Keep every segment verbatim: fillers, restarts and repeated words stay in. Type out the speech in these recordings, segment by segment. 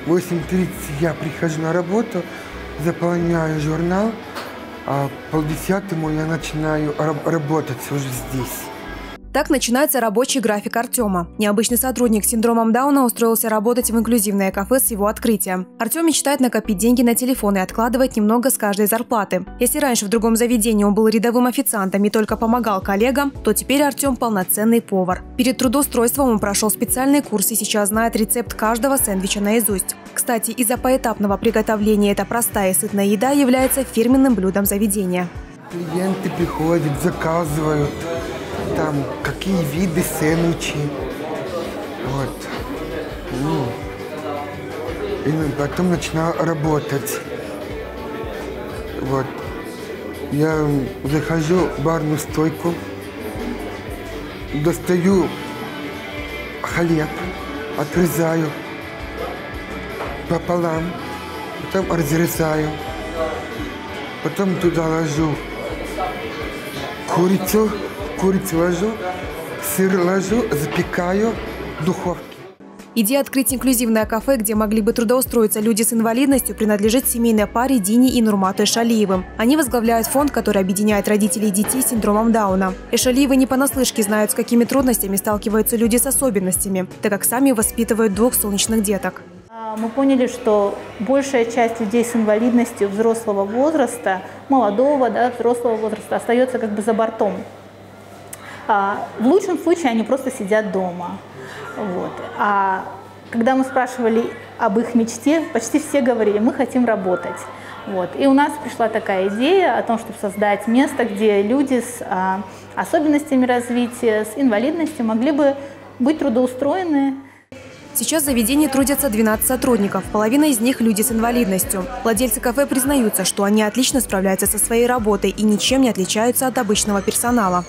В восемь тридцать я прихожу на работу, заполняю журнал, а в полдесятому я начинаю работать уже здесь. Так начинается рабочий график Артема. Необычный сотрудник с синдромом Дауна устроился работать в инклюзивное кафе с его открытия. Артем мечтает накопить деньги на телефон и откладывать немного с каждой зарплаты. Если раньше в другом заведении он был рядовым официантом и только помогал коллегам, то теперь Артем полноценный повар. Перед трудоустройством он прошел специальный курс и сейчас знает рецепт каждого сэндвича наизусть. Кстати, из-за поэтапного приготовления эта простая и сытная еда является фирменным блюдом заведения. Клиенты приходят, заказывают. Там какие виды сэндвичи. Вот. Ну. И потом начинаю работать. Вот. Я захожу в барную стойку, достаю хлеб, отрезаю пополам, потом разрезаю, потом туда ложу курицу. Курицу ложу, сыр ложу, запекаю в духовке. Идея открыть инклюзивное кафе, где могли бы трудоустроиться люди с инвалидностью, принадлежит семейной паре Дине и Нурмату Эшалиевым. Они возглавляют фонд, который объединяет родителей и детей с синдромом Дауна. Эшалиевы не понаслышке знают, с какими трудностями сталкиваются люди с особенностями, так как сами воспитывают двух солнечных деток. Мы поняли, что большая часть людей с инвалидностью взрослого возраста, молодого, да, взрослого возраста, остается как бы за бортом. В лучшем случае они просто сидят дома. Вот. А когда мы спрашивали об их мечте, почти все говорили: мы хотим работать. Вот. И у нас пришла такая идея о том, чтобы создать место, где люди с а, особенностями развития, с инвалидностью могли бы быть трудоустроены. Сейчас в заведении трудятся двенадцать сотрудников, половина из них – люди с инвалидностью. Владельцы кафе признаются, что они отлично справляются со своей работой и ничем не отличаются от обычного персонала.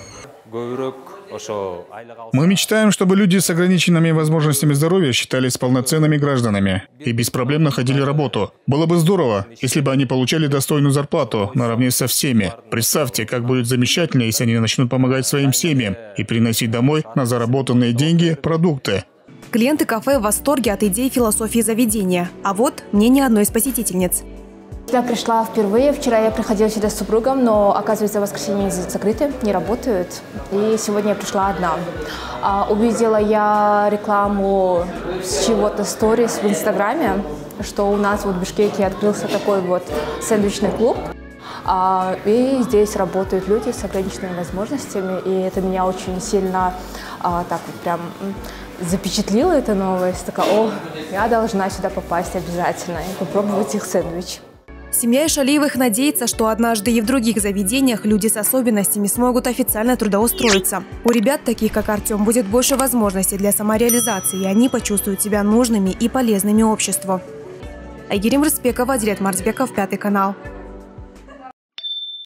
Мы мечтаем, чтобы люди с ограниченными возможностями здоровья считались полноценными гражданами и без проблем находили работу. Было бы здорово, если бы они получали достойную зарплату наравне со всеми. Представьте, как будет замечательно, если они начнут помогать своим семьям и приносить домой на заработанные деньги продукты. Клиенты кафе в восторге от идеи философии заведения. А вот мнение одной из посетительниц. Я пришла впервые. Вчера я приходила сюда с супругом, но, оказывается, в воскресенье закрыты, не работают. И сегодня я пришла одна. А, увидела я рекламу с чего-то сторис в Инстаграме, что у нас вот в Бишкеке открылся такой вот сэндвичный клуб. А, и здесь работают люди с ограниченными возможностями. И это меня очень сильно а, так вот прям запечатлило, эта новость. Такая: о, я должна сюда попасть обязательно и попробовать их сэндвич. Семья Эшалиевых надеется, что однажды и в других заведениях люди с особенностями смогут официально трудоустроиться. У ребят, таких как Артем, будет больше возможностей для самореализации, и они почувствуют себя нужными и полезными обществу. Айгерим Рыспекова, Аделет Марсбеков, Пятый канал.